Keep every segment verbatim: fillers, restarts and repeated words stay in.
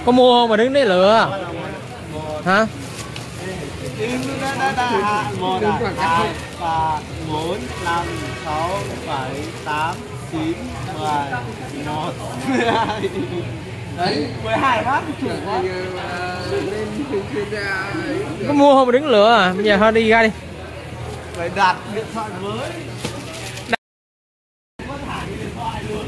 Có mua không mà đứng đấy lựa hả? Một, hai, ba, bốn, năm, sáu, bảy, tám, chín, mười, một, đấy, mười hai bác chủ quá. Có mua không mà đứng lựa à? Bây giờ thôi đi ra đi. Phải đặt điện thoại mới. Có thả điện thoại luôn.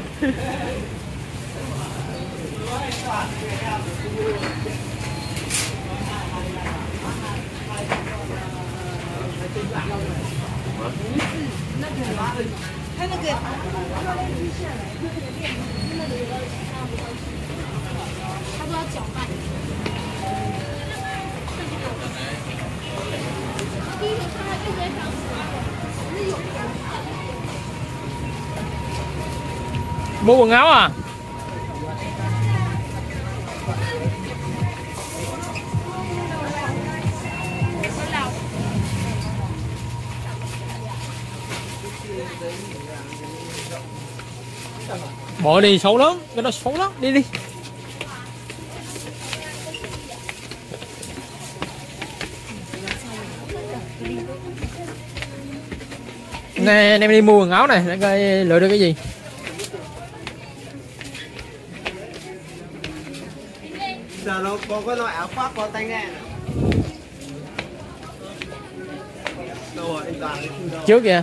他那个，他都要搅拌。第一个看他右边上是有。 Mua quần áo à? Bỏ đi xấu lắm, cái đó xấu lắm, đi đi. Nè, anh em đi mua quần áo này, để coi lựa được cái gì. Giờ nó có cái loại áo khoác có tay nghe. Đâu rồi, anh Toàn đi đâu? Trước kìa.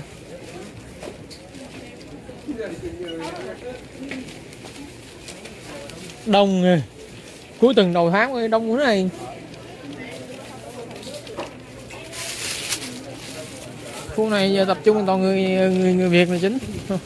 Đông rồi. Cuối tuần đầu tháng đông thế này. Khu này giờ tập trung toàn người người người Việt là chính.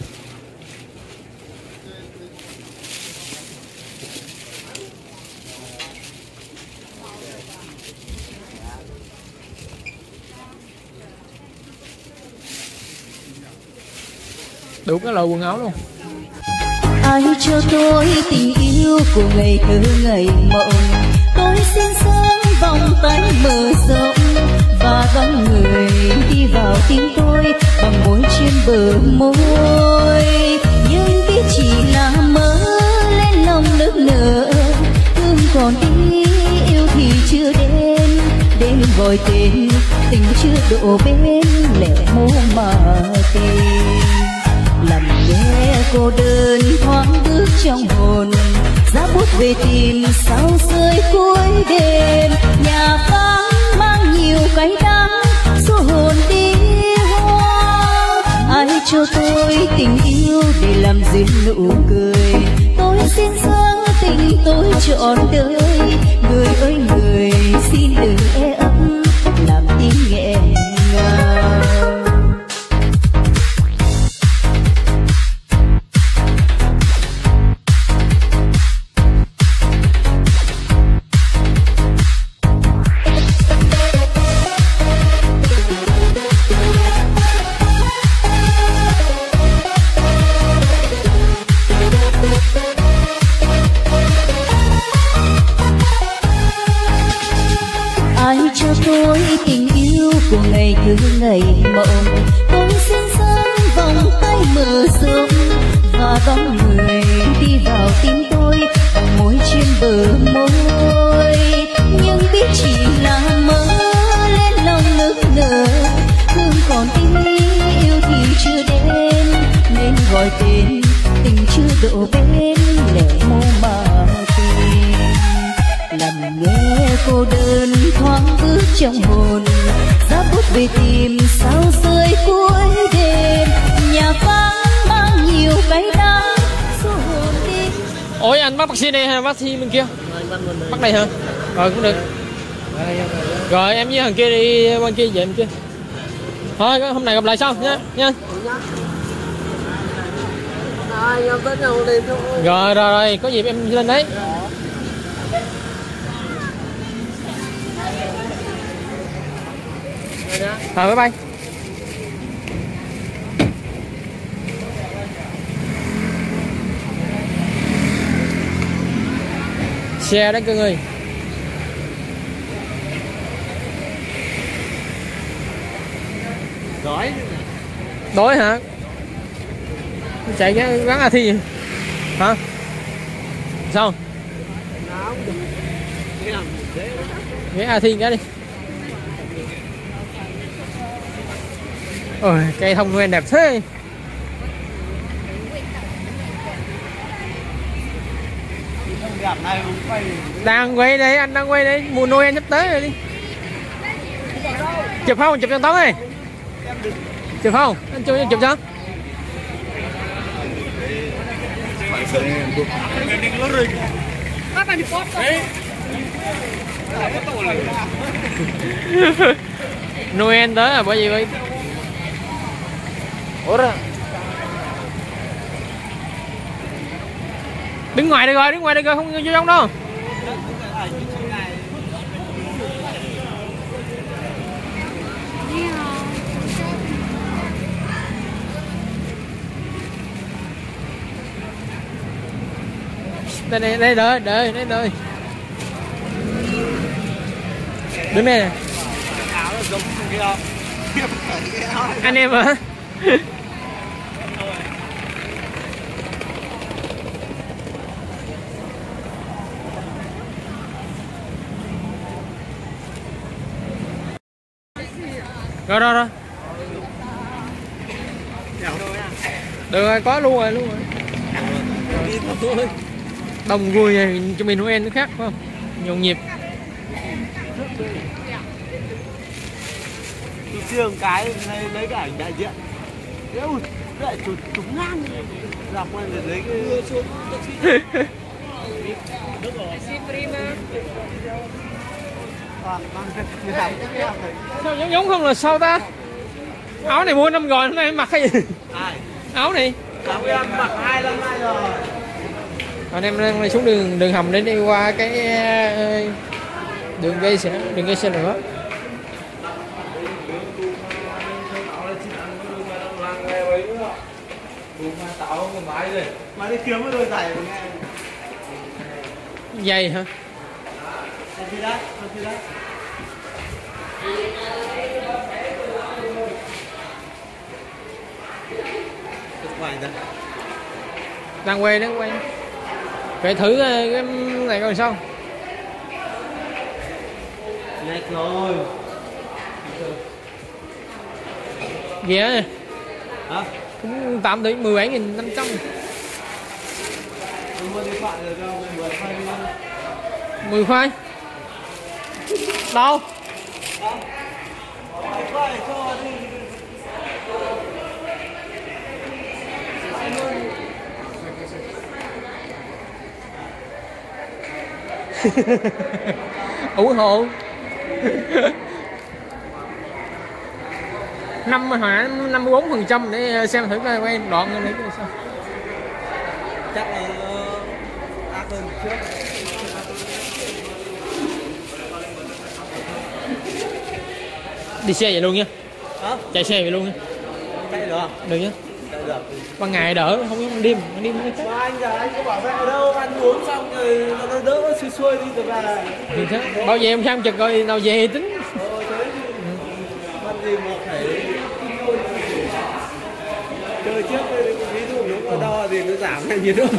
Đủ cái loại quần áo luôn. Ai cho tôi tình yêu của ngày thơ ngày mộng, tôi xin sớm vòng tay mở rộng và đón người đi vào tim tôi bằng môi trên bờ môi. Nhưng biết chỉ là mơ lên lòng nức nở, thương còn tí yêu thì chưa đến, đến gọi tên tình chưa độ bên lẻ mô mà tìm. Làm nghe cô đơn thoáng bước trong hồn, giá bút về tìm sao rơi cuối đêm. Nhà vắng mang nhiều cay đắng, xua hồn đi hoang. Ai cho tôi tình yêu để làm duyên nụ cười, tôi xin dâng tình tôi trọn đời. Người ơi người xin đừng e ấp làm tim nghẹn ngào. Của ngày thứ ngày mộng, tôi xin sớm vòng tay mở rộng và đón người đi vào tim tôi bằng môi trên bờ môi. Nhưng biết chỉ là mơ lên lòng nức nở, thương còn tí yêu thì chưa đến, nên gọi tên tình chưa độ bên lẻ mô mà tìm. Làm nghe cô đơn thoáng bước trong hồn, giá bút về tìm sao rơi cuối đêm. Nhà vắng mang nhiều cay đắng, số hồn đi. Ôi anh bắt taxi này hay bắt taxi bên kia? Bắt này hả? Rồi cũng được. Rồi em với thằng kia đi bên kia về bên kia. Thôi hôm nay gặp lại sau nhé nha. Rồi rồi rồi có gì em lên đấy. Rồi bye bye. Xe đó cưng ơi. Đói. Đói hả? Chạy cái gắn à thi hả? Sao? ghé A Thiên cái đi. Ôi cây thông Noel đẹp thế. Đang quay đây, anh đang quay đây, mùa Noel sắp tới rồi đi. Chụp không? Chụp cho Tống ơi. Chụp không? Anh chụp chụp cho. Noel tới là bởi vì vậy. Ủa rồi. Đứng ngoài đây rồi, đứng ngoài đây rồi, không vô trong đâu. Đây đây đây đợi đợi đây đợi. Đứng đây nè. Anh em hả? Rồi rồi rồi. Được rồi, có luôn rồi luôn rồi. Đông vui này, cho mình Noel nó khác phải không? Nhộn nhịp. Trường cái lấy, lấy cái ảnh đại diện. Ui, lại chụp chụp ngang dọc lên để lấy cái xuống. Sao giống giống không là sao ta? Áo này mua năm rồi, hôm nay mặc cái gì? Ai? Áo này. Áo em mặc hai năm nay rồi. Anh em đang xuống đường đường hầm để đi qua cái đường gây xe, đường gây xe nữa. Mà đi kiếm cái đôi giày mà nghe. Giày hả? Làm gì đấy? Làm gì đấy? Đang quay, đang quay. Kể thử cái này coi sao. Lệch rồi. Ghẻ nè. Hả? Cũng tạm tới mười bảy nghìn năm trăm. Mua điện thoại rồi cho mười khoai đi. mười khoai. Đâu? Khoai cho đi. ủng hộ. năm hả năm mươi bốn phần trăm để xem thử coi quay đoạn này sao. Chắc là ác hơn trước. Đi xe vậy luôn nha. Hả? Chạy xe vậy luôn nha. Chạy được không? Được nhá. Chạy được. Ban ngày đỡ, không giống ban đêm, ban đêm nó khác. Mà anh giờ anh có bảo vệ ở đâu, ăn uống xong rồi nó đỡ xuôi xuôi đi rồi về. Thì thế, bao giờ em xem chừng rồi nào về thì tính. Ờ thế thì ăn gì mà phải chơi trước, ví dụ nếu mà đo thì nó giảm hay nhiệt độ.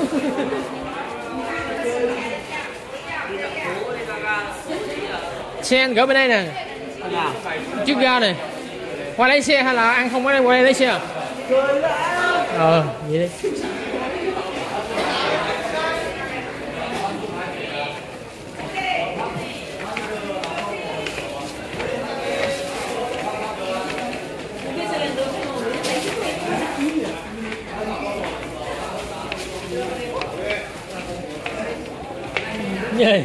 Xe anh gỡ bên đây nè. Nào. Trước ga này. Qua lấy xe hay là ăn không có đây qua đây lấy xe à? Ờ, vậy đi. Gì?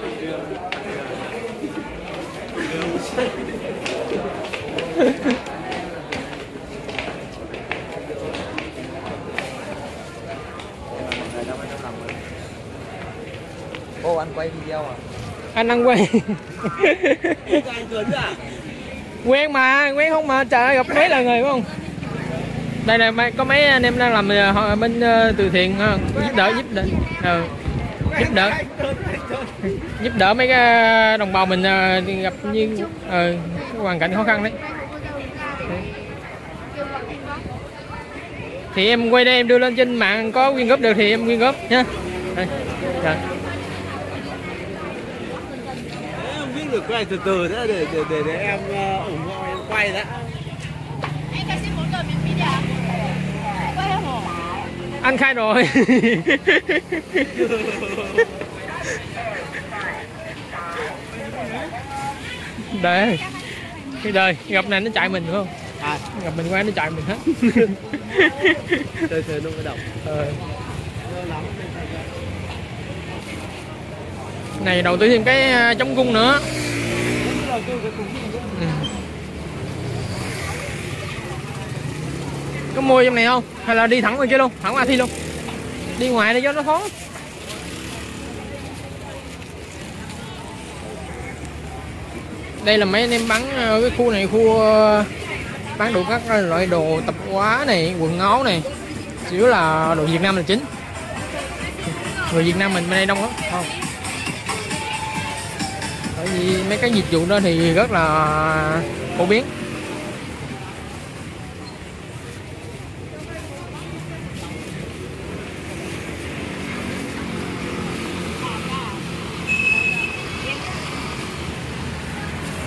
Ô anh quay video à? Anh đang quay. Anh Tuấn à? Quen mà, quen không mà, trời ơi gặp mấy lần rồi phải không? Đây là có mấy anh em đang làm bên từ thiện giúp đỡ giúp đỡ ừ. giúp đỡ giúp đỡ mấy cái đồng bào mình gặp như ừ, hoàn cảnh khó khăn đấy. Thì em quay đây em đưa lên trên mạng, có quyên góp được thì em quyên góp nha. Đây. Rồi. quay từ từ nữa để để để, để em uh, ủng hộ em quay đấy. Anh khai xin một tờ miễn phí đi à? Quay hả? Anh khai rồi. Đây cái đời gặp này nó chạy mình phải không? À, gặp mình qua nó chạy mình hết. chơi chơi nó mới động. Ờ. Này đầu tư thêm cái chống cung nữa. Ừ. Có mua trong này không? Hay là đi thẳng ngoài kia luôn, thẳng qua thi luôn. Đi ngoài để cho nó thoáng. Đây là mấy anh em bán ở cái khu này, khu bán đủ các loại đồ tập hóa này, quần áo này. Chủ yếu là đồ Việt Nam là chính. Người Việt Nam mình bên đây đông lắm, không? Bởi vì mấy cái dịch vụ đó thì rất là phổ biến.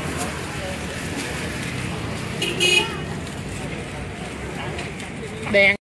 Đèn